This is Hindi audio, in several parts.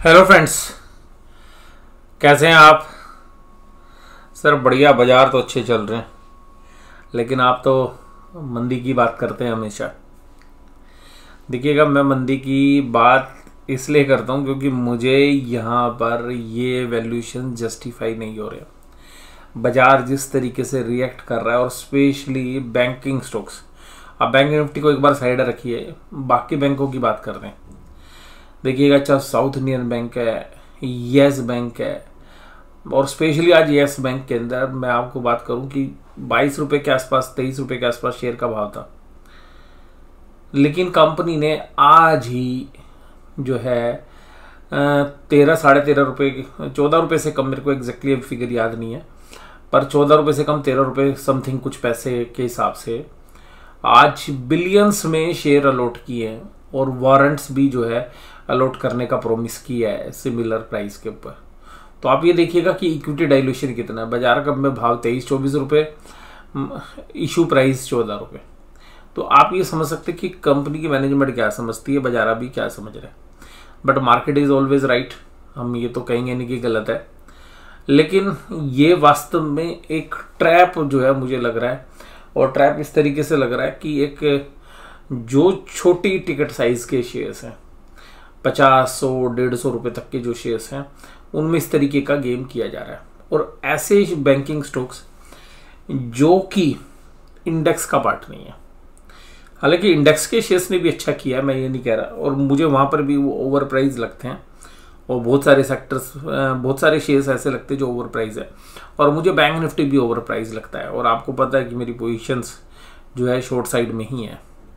हेलो फ्रेंड्स, कैसे हैं आप। सर बढ़िया, बाजार तो अच्छे चल रहे हैं, लेकिन आप तो मंदी की बात करते हैं हमेशा। देखिएगा, मैं मंदी की बात इसलिए करता हूं क्योंकि मुझे यहाँ पर ये वैल्यूएशन जस्टिफाई नहीं हो रहा। बाजार जिस तरीके से रिएक्ट कर रहा है, और स्पेशली बैंकिंग स्टॉक्स। आप बैंक निफ्टी को एक बार साइड रखिए, बाकी बैंकों की बात कर रहे हैं। देखिएगा, चाहे साउथ इंडियन बैंक है, येस बैंक है, और स्पेशली आज येस बैंक के अंदर मैं आपको बात करूं कि 22 रुपए के आसपास, 23 रुपए के आसपास शेयर का भाव था। लेकिन कंपनी ने आज ही जो है 13 साढ़े 13 रुपए, 14 रुपए से कम, मेरे को एग्जैक्टली फिगर याद नहीं है, पर 14 रुपए से कम 13 रुपए समथिंग कुछ पैसे के हिसाब से आज बिलियंस में शेयर अलॉट किए हैं, और वारंट्स भी जो है अलॉट करने का प्रॉमिस किया है सिमिलर प्राइस के ऊपर। तो आप ये देखिएगा कि इक्विटी डाइल्यूशन कितना है। बाजार का में भाव 23-24 रुपए, इशू प्राइस 14 रुपए। तो आप ये समझ सकते कि कंपनी की मैनेजमेंट क्या समझती है, बाजार अभी क्या समझ रहा है। But market is always right, हम ये तो कहेंगे नहीं कि गलत है, लेकिन ये वास्तव में एक ट्रैप जो है मुझे लग रहा है। और ट्रैप इस तरीके से लग रहा है कि एक जो छोटी टिकट साइज के शेयर्स हैं, 50, 100, 150 रुपए तक के जो शेयर्स हैं, उनमें इस तरीके का गेम किया जा रहा है। और ऐसे बैंकिंग स्टॉक्स जो कि इंडेक्स का पार्ट नहीं है, हालांकि इंडेक्स के शेयर्स ने भी अच्छा किया है, मैं ये नहीं कह रहा, और मुझे वहां पर भी वो ओवर प्राइस लगते हैं, और बहुत सारे सेक्टर्स, बहुत सारे शेयर्स ऐसे लगते हैं जो ओवर प्राइस है, और मुझे बैंक निफ्टी भी ओवर प्राइस लगता है। और आपको पता है कि मेरी पोजीशंस जो है शॉर्ट साइड में ही है,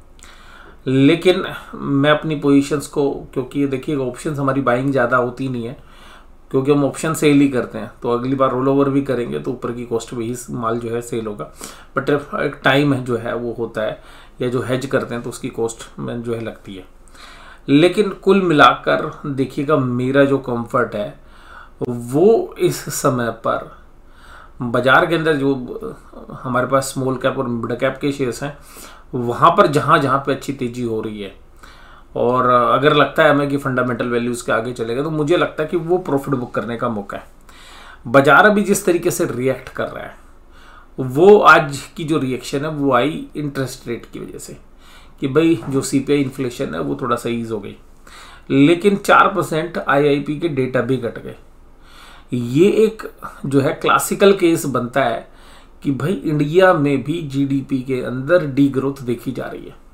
लेकिन मैं अपनी पोजीशंस को, क्योंकि देखिएगा ऑप्शंस हमारी बाइंग ज़्यादा होती नहीं है, क्योंकि हम ऑप्शन सेल ही करते हैं, तो अगली बार रोल ओवर भी करेंगे तो ऊपर की कॉस्ट पे ही माल जो है सेल होगा। बट एक टाइम जो है वो होता है, या जो हेज करते हैं तो उसकी कॉस्ट में जो है लगती है। लेकिन कुल मिलाकर देखिएगा, मेरा जो कंफर्ट है वो इस समय पर बाजार के अंदर जो हमारे पास स्मॉल कैप और मिड कैप के शेयर्स हैं, वहाँ पर जहाँ पे अच्छी तेजी हो रही है, और अगर लगता है हमें कि फंडामेंटल वैल्यूज के आगे चलेगा, तो मुझे लगता है कि वो प्रॉफिट बुक करने का मौका है। बाजार अभी जिस तरीके से रिएक्ट कर रहा है, वो आज की जो रिएक्शन है वो आई इंटरेस्ट रेट की वजह से, कि भाई जो सीपीआई इन्फ्लेशन है वो थोड़ा सा ईज हो गई, लेकिन 4% आईआईपी के डेटा भी घट गए। ये एक जो है क्लासिकल केस बनता है कि भाई इंडिया में भी जीडीपी के अंदर डी ग्रोथ देखी जा रही है,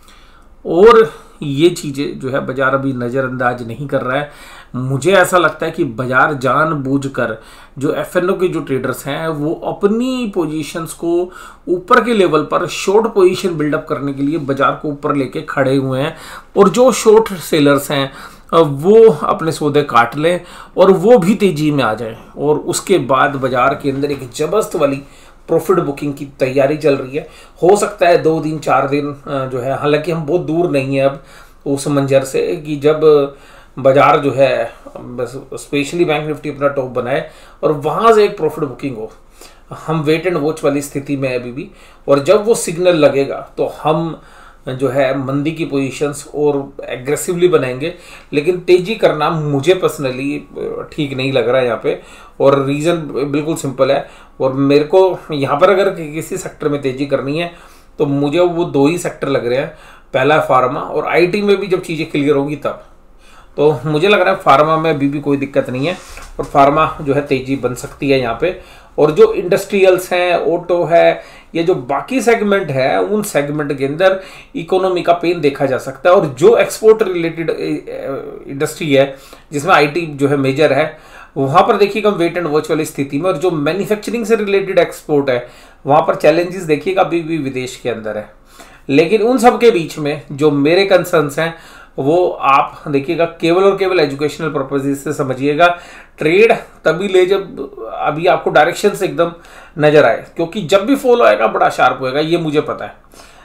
और ये चीजें जो है बाजार अभी नजरअंदाज नहीं कर रहा है। मुझे ऐसा लगता है कि बाजार जानबूझकर, जो एफएनओ के जो ट्रेडर्स हैं, वो अपनी पोजीशंस को ऊपर के लेवल पर शॉर्ट पोजीशन बिल्डअप करने के लिए बाजार को ऊपर लेके खड़े हुए हैं, और जो शॉर्ट सेलर्स हैं वो अपने सौदे काट लें और वो भी तेजी में आ जाए, और उसके बाद बाजार के अंदर एक जबरदस्त वाली प्रॉफिट बुकिंग की तैयारी चल रही है। हो सकता है 2 दिन 4 दिन जो है, हालांकि हम बहुत दूर नहीं है अब उस मंजर से कि जब बाजार जो है स्पेशली बैंक निफ्टी अपना टॉप बनाए और वहां से एक प्रॉफिट बुकिंग हो। हम वेट एंड वॉच वाली स्थिति में है अभी भी, और जब वो सिग्नल लगेगा तो हम जो है मंदी की पोजीशंस और एग्रेसिवली बनाएंगे। लेकिन तेजी करना मुझे पर्सनली ठीक नहीं लग रहा है यहाँ पे, और रीज़न बिल्कुल सिंपल है। और मेरे को यहाँ पर अगर किसी सेक्टर में तेजी करनी है तो मुझे वो 2 ही सेक्टर लग रहे हैं, पहला फार्मा, और आईटी में भी जब चीज़ें क्लियर होगी तब। तो मुझे लग रहा है फार्मा में अभी भी कोई दिक्कत नहीं है, और फार्मा जो है तेजी बन सकती है यहाँ पे। और जो इंडस्ट्रियल्स हैं, ऑटो है, ये जो बाकी सेगमेंट है, उन सेगमेंट के अंदर इकोनॉमी का पेन देखा जा सकता है। और जो एक्सपोर्ट रिलेटेड इंडस्ट्री है, जिसमें आईटी जो है मेजर है, वहां पर देखिएगा वेट एंड वॉच वाली स्थिति में। और जो मैन्युफैक्चरिंग से रिलेटेड एक्सपोर्ट है, वहां पर चैलेंजेस देखिएगा अभी भी विदेश के अंदर है। लेकिन उन सब के बीच में जो मेरे कंसर्न्स हैं, वो आप देखिएगा केवल और केवल एजुकेशनल पर्पज से समझिएगा। ट्रेड तभी ले जब अभी आपको डायरेक्शन से एकदम नजर आए, क्योंकि जब भी फॉलो आएगा बड़ा शार्प होएगा, ये मुझे पता है।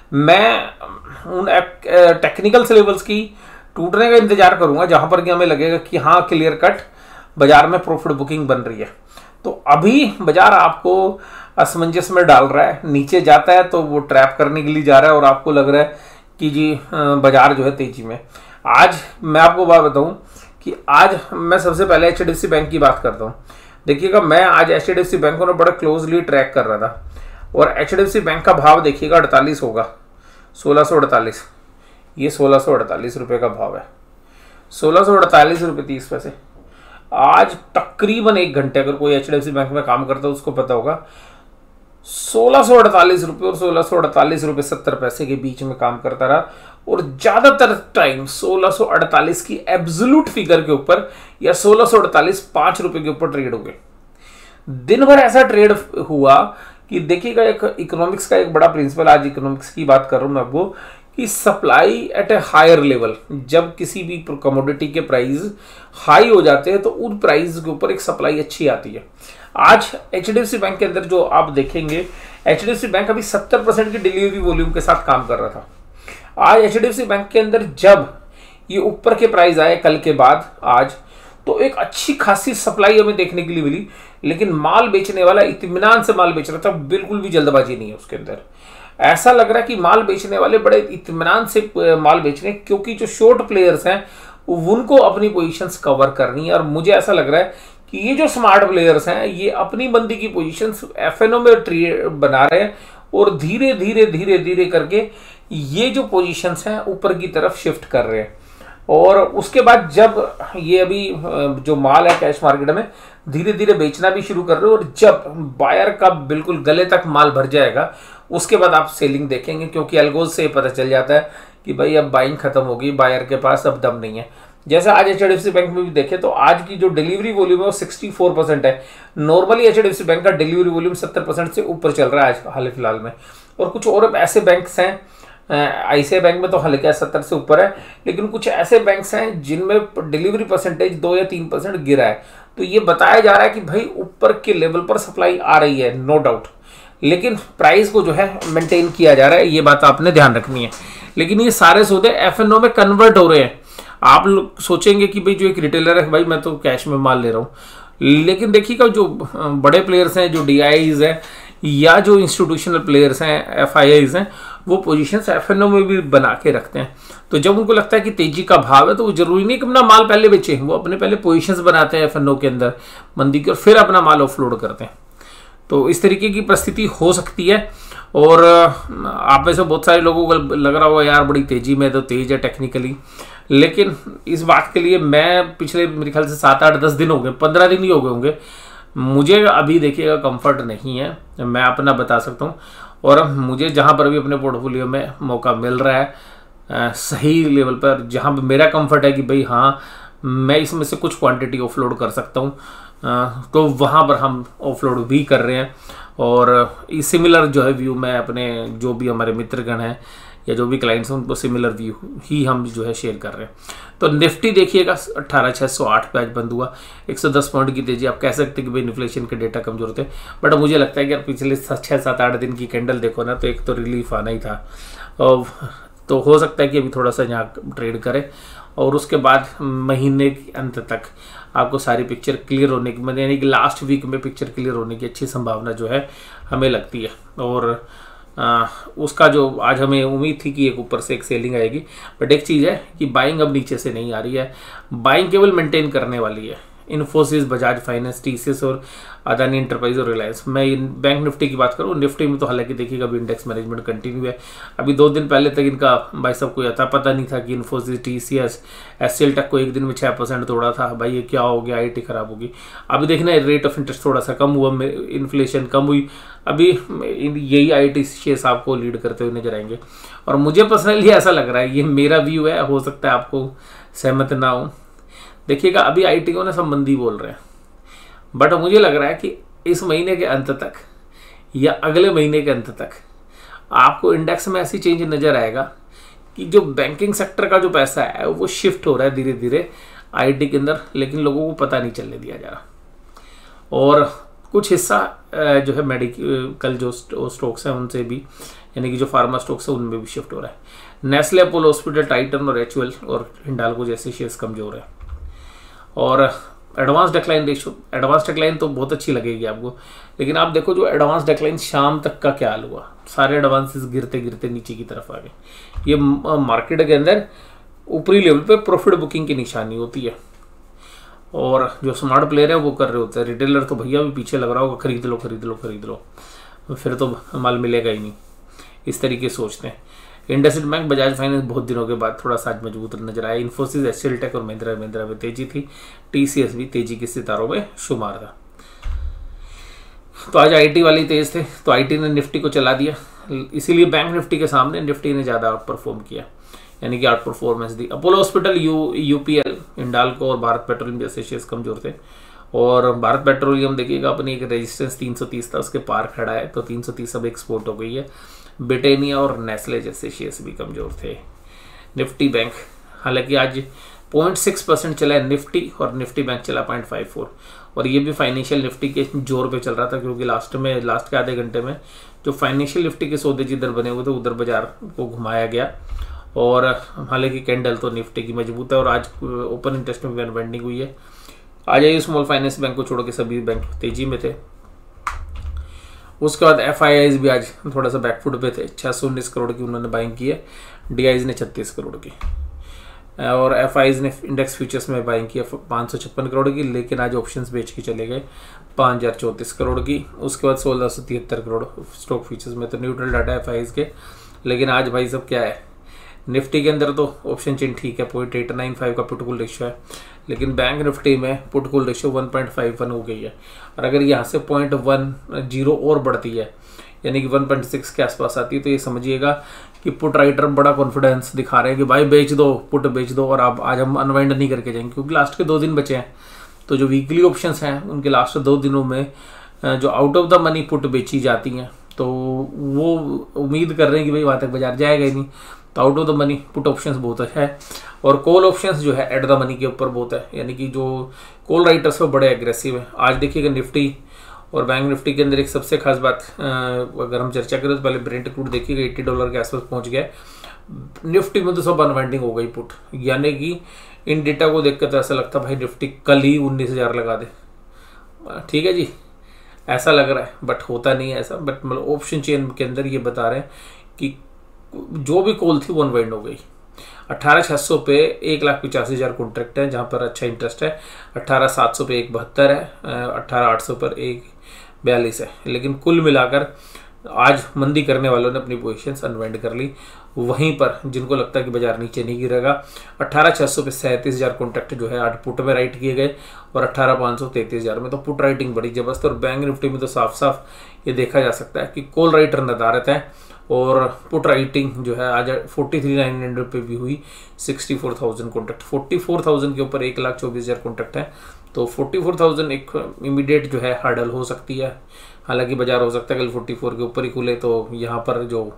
मैं उन टेक्निकल लेवल्स की टूटने का इंतजार करूंगा जहां पर कि हमें लगेगा कि हाँ क्लियर कट बाजार में प्रॉफिट बुकिंग बन रही है। तो अभी बाजार आपको असमंजस में डाल रहा है, नीचे जाता है तो वो ट्रैप करने के लिए जा रहा है, और आपको लग रहा है कि जी बाजार जो है तेजी में। आज मैं आपको बात बताऊं कि आज मैं सबसे पहले HDFC बैंक की बात करता हूँ। देखिएगा, मैं आज HDFC बैंक को ना बड़ा क्लोजली ट्रैक कर रहा था और HDFC बैंक का भाव देखिएगा 48 होगा, 1648। ये 1648 रुपये का भाव है, 1648 रुपये 30 पैसे। आज तकरीबन 1 घंटे अगर कोई HDFC बैंक में काम करता है उसको पता होगा 1648 रुपये और 1648 रुपये 70 पैसे के बीच में काम करता रहा और ज्यादातर टाइम 1648 की एब्सोल्यूट फिगर के ऊपर या 1648 5 रुपए के ऊपर ट्रेड हो गए। दिन भर ऐसा ट्रेड हुआ कि देखिएगा, एक इकोनॉमिक्स का एक बड़ा प्रिंसिपल, आज इकोनॉमिक्स की बात कर रहा हूं मैं आपको, कि supply at a higher level, जब किसी भी कमोडिटी के प्राइस हाई हो जाते हैं तो उन प्राइस के ऊपर एक सप्लाई अच्छी आती है। आज HDFC बैंक के अंदर जो आप देखेंगे, HDFC बैंक अभी 70% की डिलीवरी वॉल्यूम के साथ काम कर रहा था। आज HDFC बैंक के अंदर जब ये ऊपर के प्राइस आए कल के बाद आज, तो एक अच्छी खासी सप्लाई हमें देखने के लिए मिली, लेकिन माल बेचने वाला इत्मीनान से माल बेच रहा था, बिल्कुल भी जल्दबाजी नहीं है उसके अंदर। ऐसा लग रहा है कि माल बेचने वाले बड़े इत्मीनान से माल बेच रहे हैं, क्योंकि जो शॉर्ट प्लेयर्स हैं उनको अपनी पोजीशंस कवर करनी है। और मुझे ऐसा लग रहा है कि ये जो स्मार्ट प्लेयर्स हैं ये अपनी मंदी की पोजीशंस FNO में ट्रेड बना रहे हैं और धीरे धीरे धीरे धीरे करके ये जो पोजीशंस हैं ऊपर की तरफ शिफ्ट कर रहे हैं। और उसके बाद जब ये अभी जो माल है कैश मार्केट में धीरे धीरे बेचना भी शुरू कर रहे हो, और जब बायर का बिल्कुल गले तक माल भर जाएगा उसके बाद आप सेलिंग देखेंगे, क्योंकि एल्गोज से पता चल जाता है कि भाई अब बाइंग खत्म होगी, बायर के पास अब दम नहीं है। जैसे आज HDFC बैंक में भी देखें तो आज की जो डिलीवरी वॉल्यूम है वो 64% है। नॉर्मली HDFC बैंक का डिलीवरी वॉल्यूम 70% से ऊपर चल रहा है आज हाल फिलहाल में। और कुछ और ऐसे बैंक्स हैं, ICICI बैंक में तो हल्का 70 से ऊपर है, लेकिन कुछ ऐसे बैंक्स हैं जिनमें डिलीवरी परसेंटेज 2 या 3% गिरा है। तो ये बताया जा रहा है कि भाई ऊपर के लेवल पर सप्लाई आ रही है, नो डाउट, लेकिन प्राइस को जो है मेंटेन किया जा रहा है, ये बात आपने ध्यान रखनी है। लेकिन ये सारे सौदे FNO में कन्वर्ट हो रहे हैं। आप लोग सोचेंगे कि भाई जो एक रिटेलर है, भाई मैं तो कैश में माल ले रहा हूँ, लेकिन देखिएगा जो बड़े प्लेयर्स हैं, जो DIIs हैं या जो इंस्टीट्यूशनल प्लेयर्स हैं, FIIs हैं, वो पोजीशंस FNO में भी बना के रखते हैं। तो जब उनको लगता है कि तेजी का भाव है तो वो जरूरी नहीं कि अपना माल पहले बेचे, वो अपने पहले पोजीशंस बनाते हैं FNO के अंदर मंदी के, और फिर अपना माल ऑफलोड करते हैं। तो इस तरीके की परिस्थिति हो सकती है। और आप में से बहुत सारे लोगों को लग रहा होगा यार बड़ी तेजी में, तो तेज है टेक्निकली, लेकिन इस बात के लिए मैं पिछले मेरे ख्याल से 7, 8, 10 दिन हो गए, 15 दिन ही हो गए होंगे, मुझे अभी देखिएगा कंफर्ट नहीं है, मैं अपना बता सकता हूँ। और मुझे जहाँ पर भी अपने पोर्टफोलियो में मौका मिल रहा है सही लेवल पर, जहाँ पर मेरा कंफर्ट है कि भाई हाँ मैं इसमें से कुछ क्वांटिटी ऑफलोड कर सकता हूँ, तो वहाँ पर हम ऑफलोड भी कर रहे हैं। और सिमिलर जो है व्यू मैं अपने जो भी हमारे मित्रगण हैं या जो भी क्लाइंट्स हैं उनको सिमिलर व्यू ही हम जो है शेयर कर रहे हैं। तो निफ्टी देखिएगा 18,608 पे आज बंद हुआ, 110 पॉइंट की तेजी। आप कह सकते हैं कि भाई इन्फ्लेशन के डेटा कमजोर थे, बट मुझे लगता है कि यार पिछले 6, 7, 8 दिन की कैंडल देखो ना, तो एक तो रिलीफ आना ही था। तो हो सकता है कि अभी थोड़ा सा यहाँ ट्रेड करे और उसके बाद महीने के अंत तक आपको सारी पिक्चर क्लियर होने की, मतलब यानी कि लास्ट वीक में पिक्चर क्लियर होने की अच्छी संभावना जो है हमें लगती है। और उसका जो आज हमें उम्मीद थी कि एक ऊपर से एक सेलिंग आएगी, बट एक चीज़ है कि बाइंग अब नीचे से नहीं आ रही है, बाइंग केवल मेंटेन करने वाली है। इन्फोसिस, बजाज फाइनेंस, TCS और अदानी एंटरप्राइज और रिलायंस। मैं बैंक निफ्टी की बात करूँ, निफ्टी में तो हालांकि देखिएगा अभी इंडेक्स मैनेजमेंट कंटिन्यू है। अभी 2 दिन पहले तक इनका भाई सब को अता पता नहीं था कि इन्फोसिस, TCS, SCL तक को एक दिन में 6% तोड़ा था। भाई ये क्या हो गया, IT खराब होगी। अभी देखना रेट ऑफ इंटरेस्ट थोड़ा सा कम हुआ, इन्फ्लेशन कम हुई, अभी यही IT शेयर्स आपको लीड करते हुए नजर आएंगे। और मुझे पर्सनली ऐसा लग रहा है, ये मेरा व्यू है, हो सकता है आपको सहमत ना हो। देखिएगा अभी IT को ना सब मंदी बोल रहे हैं, बट मुझे लग रहा है कि इस महीने के अंत तक या अगले महीने के अंत तक आपको इंडेक्स में ऐसी चेंज नजर आएगा कि जो बैंकिंग सेक्टर का जो पैसा है वो शिफ्ट हो रहा है धीरे धीरे IT के अंदर, लेकिन लोगों को पता नहीं चलने दिया जा रहा। और कुछ हिस्सा जो है मेडिकल जो स्टॉक्स हैं उनसे भी, यानी कि जो फार्मा स्टॉक्स है उनमें भी शिफ्ट हो रहा है। नेस्ले, अपोलो हॉस्पिटल, टाइटन और HUL और हिंडाल्को जैसे शेयर्स कमजोर है। और advance decline ratio, advance decline तो बहुत अच्छी लगेगी आपको, लेकिन आप देखो जो एडवांस डिक्लाइन शाम तक का क्या हाल हुआ, सारे एडवांसेस गिरते गिरते नीचे की तरफ आ गए। ये मार्केट के अंदर ऊपरी लेवल पे प्रॉफिट बुकिंग की निशानी होती है। और जो स्मार्ट प्लेयर है वो कर रहे होते हैं। रिटेलर तो भैया भी पीछे लग रहा होगा, खरीद लो खरीद लो खरीद लो, फिर तो माल मिलेगा ही नहीं, इस तरीके सोचते हैं। इंडसइंड बैंक, बजाज फाइनेंस बहुत दिनों के बाद थोड़ा सा मजबूत नजर आया। इन्फोसिस, एचसीएल टेक और महिंद्रा में तेजी थी। टीसीएस भी तेजी के सितारों में शुमार था। तो आज आईटी वाली तेज थे, तो आईटी ने निफ्टी को चला दिया, इसीलिए बैंक निफ्टी के सामने निफ्टी ने ज्यादा आउट परफॉर्म किया, यानी कि आउट परफॉर्मेंस दी। अपोलो हॉस्पिटल, यूपीएल, हिंडाल्को और भारत पेट्रोलियम जैसे शेयर्स कमजोर थे। और भारत पेट्रोलियम देखिएगा अपनी एक रेजिस्टेंस 330 था, उसके पार खड़ा है, तो 330 अब एक्सपोर्ट हो गई है। ब्रिटेनिया और नेस्ले जैसे शेयर्स भी कमजोर थे। निफ्टी बैंक हालांकि आज 0.6% चला है निफ्टी, और निफ्टी बैंक चला 0.54, और ये भी फाइनेंशियल निफ्टी के जोर पे चल रहा था, क्योंकि लास्ट के आधे घंटे में जो फाइनेंशियल निफ्टी के सौदे जिधर बने हुए थे उधर बाजार को घुमाया गया। और हालांकि कैंडल तो निफ्टी की मजबूत है, और आज ओपन इंटरेस्ट में वेंडिंग हुई है। आज ये स्मॉल फाइनेंस बैंक को छोड़ के सभी बैंक तेजी में थे। उसके बाद एफआईआईज भी आज थोड़ा सा बैकफुट पे थे, 619 करोड़ की उन्होंने बाइंग की है, डीआईज ने 36 करोड़ की, और एफआईआईज ने इंडेक्स फ्यूचर्स में बाइंग किया 556 करोड़ की, लेकिन आज ऑप्शंस बेच के चले गए 5034 करोड़ की। उसके बाद 1673 करोड़ स्टॉक फ्यूचर्स में, तो न्यूट्रल डाटा एफआईआईज के। लेकिन आज भाई सब क्या है, निफ्टी के अंदर तो ऑप्शन चेन ठीक है, 0.895 का पुट कॉल रेशियो है, लेकिन बैंक निफ्टी में पुट कॉल रेशियो 1.51 हो गई है। और अगर यहाँ से 0.10 और बढ़ती है, यानी कि 1.6 के आसपास आती है, तो ये समझिएगा कि पुट राइटर बड़ा कॉन्फिडेंस दिखा रहे हैं कि भाई बेच दो, पुट बेच दो, और अब आज हम अनवाइंड नहीं करके जाएंगे, क्योंकि लास्ट के 2 दिन बचे हैं। तो जो वीकली ऑप्शंस हैं उनके लास्ट 2 दिनों में जो out of the money put बेची जाती हैं, तो वो उम्मीद कर रहे हैं कि भाई वहाँ तक बाजार जाएगा ही नहीं, तो out of the money put options बहुत है। और कॉल ऑप्शंस जो है एट द मनी के ऊपर बहुत है, यानी कि जो कॉल राइटर्स वो बड़े एग्रेसिव है। आज देखिएगा निफ्टी और बैंक निफ्टी के अंदर एक सबसे खास बात अगर हम चर्चा करें तो पहले ब्रेंट क्रूड देखिएगा $80 के आसपास पहुंच गया। निफ्टी में तो सब अनवाइंडिंग हो गई पुट, यानी कि इन डेटा को देखकर तो ऐसा लगता भाई निफ्टी कल ही 19,000 लगा दे। ठीक है जी, ऐसा लग रहा है, बट होता नहीं है ऐसा। बट मतलब ऑप्शन चेन के अंदर ये बता रहे हैं कि जो भी कॉल थी वो अनवाइंड हो गई। 18,600 पे 1,85,000 कॉन्ट्रैक्ट है जहां पर अच्छा इंटरेस्ट है, 18,700 पे 1,72 है, 18,800 पर 1,42 है। लेकिन कुल मिलाकर आज मंदी करने वालों ने अपनी पोजीशंस अनवाइंड कर ली। वहीं पर जिनको लगता है कि बाजार नीचे नहीं गिरेगा, 18,600 पे 37,000 कॉन्ट्रैक्ट जो है आज पुट में राइट किए गए, और 18,500 33,000 में, तो पुट राइटिंग बड़ी जबरदस्त। और बैंक निफ्टी में तो साफ साफ ये देखा जा सकता है कि कॉल राइटर नदारत है, और पुट राइटिंग जो है आज 43,900 पे भी हुई। 64,000 कॉन्ट्रैक्ट, 44,000 के ऊपर 1,24,000 कॉन्ट्रैक्ट है, तो 44,000 एक इमीडिएट जो है हर्डल हो सकती है। हालांकि बाजार हो सकता है कल 44 के ऊपर ही खुले, तो यहाँ पर जो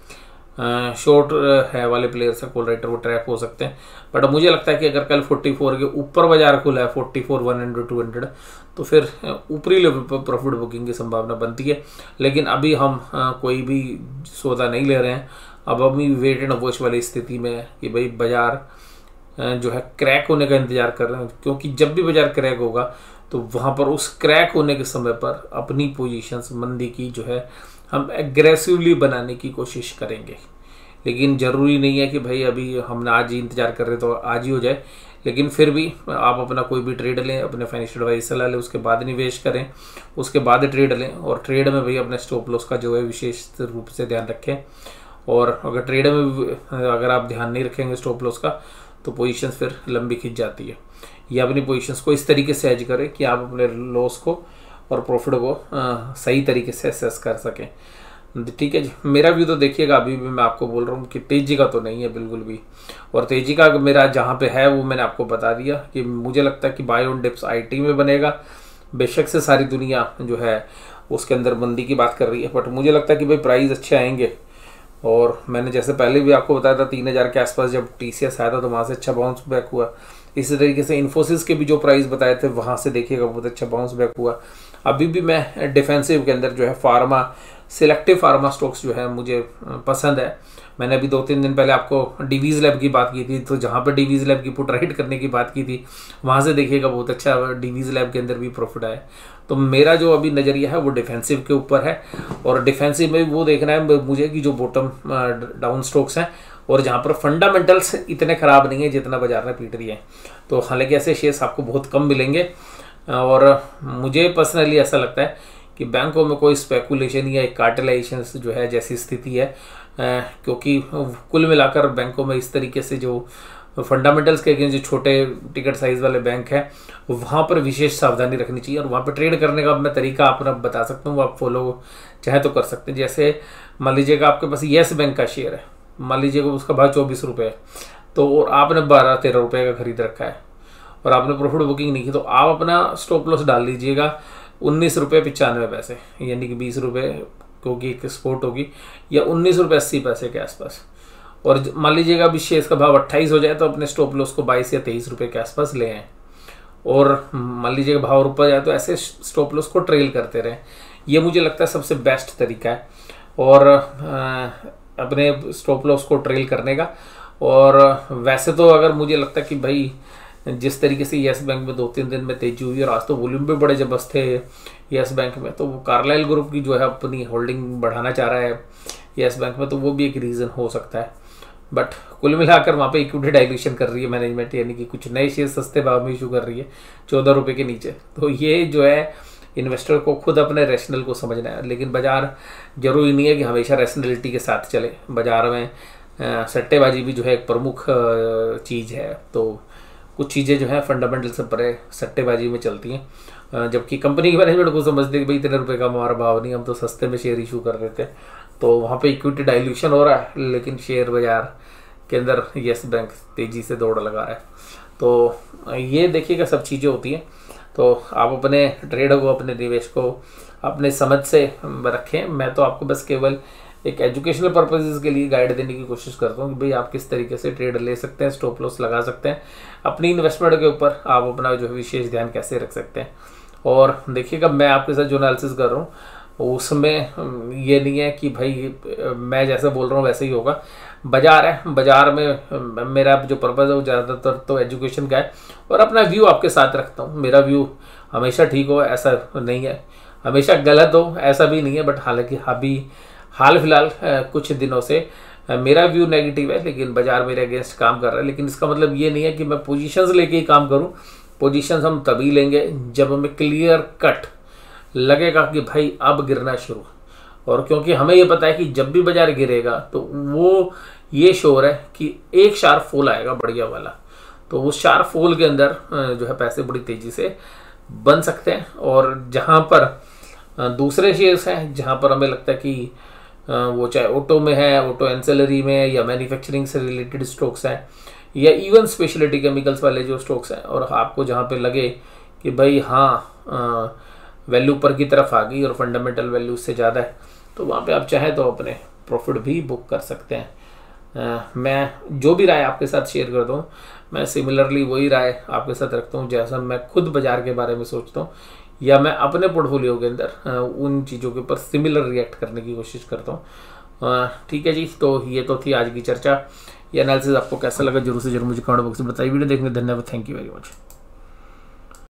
शॉर्ट है वाले प्लेयर्स है कॉल राइटर वो ट्रैप हो सकते हैं। बट मुझे लगता है कि अगर कल 44 के ऊपर बाजार खुला है, 44, 100, 200, तो फिर ऊपरी लेवल पर प्रॉफिट बुकिंग की संभावना बनती है। लेकिन अभी हम कोई भी सौदा नहीं ले रहे हैं, अब अभी वेट एंड वॉच वाली स्थिति में है कि भाई बाजार जो है क्रैक होने का इंतजार कर रहे हैं, क्योंकि जब भी बाजार क्रैक होगा तो वहां पर उस क्रैक होने के समय पर अपनी पोजीशंस मंदी की जो है हम एग्रेसिवली बनाने की कोशिश करेंगे। लेकिन जरूरी नहीं है कि भाई अभी हमने आज ही इंतजार कर रहे तो आज ही हो जाए, लेकिन फिर भी आप अपना कोई भी ट्रेड लें, अपने फाइनेंशियल एडवाइस सलाह लें, उसके बाद निवेश करें, उसके बाद ट्रेड लें। और ट्रेड में भाई अपने स्टॉप लॉस का जो है विशेष रूप से ध्यान रखें। और अगर ट्रेड में अगर आप ध्यान नहीं रखेंगे स्टॉप लॉस का, तो पोजीशन फिर लंबी खिंच जाती है। या अपनी पोजीशंस को इस तरीके से एज करें कि आप अपने लॉस को और प्रॉफिट को सही तरीके से असेस कर सकें। ठीक है जी, मेरा व्यू तो देखिएगा, अभी भी मैं आपको बोल रहा हूँ कि तेजी का तो नहीं है बिल्कुल भी। और तेजी का मेरा जहाँ पे है वो मैंने आपको बता दिया कि मुझे लगता है कि बाय ऑन डिप्स आईटी में बनेगा। बेशक से सारी दुनिया जो है उसके अंदर मंदी की बात कर रही है, बट मुझे लगता है कि भाई प्राइस अच्छे आएंगे। और मैंने जैसे पहले भी आपको बताया था 3,000 के आसपास जब टीसीएस आया था तो वहाँ से अच्छा बाउंस बैक हुआ। इसी तरीके से इन्फोसिस के भी जो प्राइस बताए थे वहाँ से देखिएगा बहुत अच्छा बाउंस बैक हुआ। अभी भी मैं डिफेंसिव के अंदर जो है फार्मा, सिलेक्टिव फार्मा स्टॉक्स जो है मुझे पसंद है। मैंने अभी 2-3 दिन पहले आपको डीवीज लैब की बात की थी, तो जहाँ पे डीवीज लैब की पुट राइट करने की बात की थी वहाँ से देखिएगा बहुत अच्छा डीवीज लैब के अंदर भी प्रॉफिट आया। तो मेरा जो अभी नज़रिया है वो डिफेंसिव के ऊपर है, और डिफेंसिव में वो देखना है मुझे कि जो बॉटम डाउन स्टॉक्स हैं और जहाँ पर फंडामेंटल्स इतने ख़राब नहीं है जितना बाजार ने पीट दिए हैं। तो हालांकि ऐसे शेयर्स आपको बहुत कम मिलेंगे, और मुझे पर्सनली ऐसा लगता है कि बैंकों में कोई स्पेकुलेशन या कार्टेलाइजेशन जो है जैसी स्थिति है, क्योंकि कुल मिलाकर बैंकों में इस तरीके से जो फंडामेंटल्स के अगेंस्ट जो छोटे टिकट साइज वाले बैंक हैं वहाँ पर विशेष सावधानी रखनी चाहिए। और वहाँ पर ट्रेड करने का मैं तरीका अपना बता सकता हूँ, आप फॉलो चाहे तो कर सकते हैं। जैसे मान लीजिएगा आपके पास येस बैंक का शेयर है, मान लीजिएगा उसका भाव 24 रुपये है, तो और आपने 12-13 रुपये का खरीद रखा है और आपने प्रॉफिट बुकिंग नहीं की, तो आप अपना स्टॉप लॉस डाल लीजिएगा 19 रुपये 95 पैसे, यानी कि 20 रुपये क्योंकि एक स्पोर्ट होगी, या 19 रुपये 80 पैसे के आसपास। और मान लीजिएगा अभी शेयर का भाव 28 हो जाए तो अपने स्टॉप लॉस को 22 या 23 रुपये के आसपास ले आए। और मान लीजिएगा भाव ऊपर जाए तो ऐसे स्टॉप लॉस को ट्रेल करते रहें। ये मुझे लगता है सबसे बेस्ट तरीका है और अपने स्टॉप लॉस को ट्रेल करने का। और वैसे तो अगर मुझे लगता है कि भाई जिस तरीके से येस बैंक में 2-3 दिन में तेजी हुई और आज तो वॉल्यूम भी बड़े जबरदस्त थे येस बैंक में, तो वो कार्लाइल ग्रुप की जो है अपनी होल्डिंग बढ़ाना चाह रहा है येस बैंक में, तो वो भी एक रीज़न हो सकता है। बट कुल मिलाकर वहाँ पे इक्विटी डाइल्यूशन कर रही है मैनेजमेंट, यानी कि कुछ नए शेयर सस्ते भाव में इशू कर रही है 14 रुपये के नीचे। तो ये जो है इन्वेस्टर को खुद अपने रैशनल को समझना है, लेकिन बाजार जरूरी नहीं है कि हमेशा रैशनलिटी के साथ चले। बाजार में सट्टेबाजी भी जो है एक प्रमुख चीज़ है, तो कुछ चीज़ें जो है फंडामेंटल से परे सट्टेबाजी में चलती हैं, जबकि कंपनी की मैनेजमेंट को समझते कि भाई इतने रुपए का हमारा भाव नहीं, हम तो सस्ते में शेयर इशू कर रहे थे। तो वहाँ पे इक्विटी डाइल्यूशन हो रहा है, लेकिन शेयर बाजार के अंदर येस बैंक तेज़ी से दौड़ लगा रहा है। तो ये देखिएगा सब चीज़ें होती हैं। तो आप अपने ट्रेड को, अपने निवेश को अपने समझ से रखें। मैं तो आपको बस केवल एक एजुकेशनल पर्पसेस के लिए गाइड देने की कोशिश करता हूँ कि भाई आप किस तरीके से ट्रेड ले सकते हैं, स्टॉप लॉस लगा सकते हैं, अपनी इन्वेस्टमेंट के ऊपर आप अपना जो है विशेष ध्यान कैसे रख सकते हैं। और देखिएगा मैं आपके साथ जो एनालिसिस कर रहा हूँ उसमें ये नहीं है कि भाई मैं जैसा बोल रहा हूँ वैसे ही होगा। बाजार है, बाजार में मेरा जो पर्पज़ है वो ज़्यादातर तो एजुकेशन का है और अपना व्यू आपके साथ रखता हूँ। मेरा व्यू हमेशा ठीक हो ऐसा नहीं है, हमेशा गलत हो ऐसा भी नहीं है। बट हालांकि अभी हाल फिलहाल कुछ दिनों से मेरा व्यू नेगेटिव है, लेकिन बाजार मेरे अगेंस्ट काम कर रहा है। लेकिन इसका मतलब ये नहीं है कि मैं पोजीशंस लेके ही काम करूं। पोजीशंस हम तभी लेंगे जब हमें क्लियर कट लगेगा कि भाई अब गिरना शुरू, और क्योंकि हमें ये पता है कि जब भी बाजार गिरेगा तो वो ये श्योर है कि एक शार्प फॉल आएगा बढ़िया वाला। तो उस शार्प फॉल के अंदर जो है पैसे बड़ी तेजी से बन सकते हैं। और जहाँ पर दूसरे शेयर्स हैं जहाँ पर हमें लगता है कि वो चाहे ऑटो में है, ऑटो एंसेलरी में, या मैन्युफैक्चरिंग से रिलेटेड स्टॉक्स हैं, या इवन स्पेशलिटी केमिकल्स वाले जो स्टॉक्स हैं, और आपको जहाँ पे लगे कि भाई हाँ वैल्यू ऊपर की तरफ आ गई और फंडामेंटल वैल्यू उससे ज़्यादा है, तो वहाँ पे आप चाहें तो अपने प्रॉफिट भी बुक कर सकते हैं। मैं जो भी राय आपके साथ शेयर करता हूँ, मैं सिमिलरली वही राय आपके साथ रखता हूँ जैसा मैं खुद बाजार के बारे में सोचता हूँ, या मैं अपने पोर्टफोलियो के अंदर उन चीज़ों के ऊपर सिमिलर रिएक्ट करने की कोशिश करता हूँ। ठीक है जी, तो ये तो थी आज की चर्चा। ये एनालिसिस आपको कैसा लगा जरूर से जरूर मुझे कमेंट बॉक्स में बताइए। वीडियो देखने धन्यवाद, थैंक यू वेरी मच।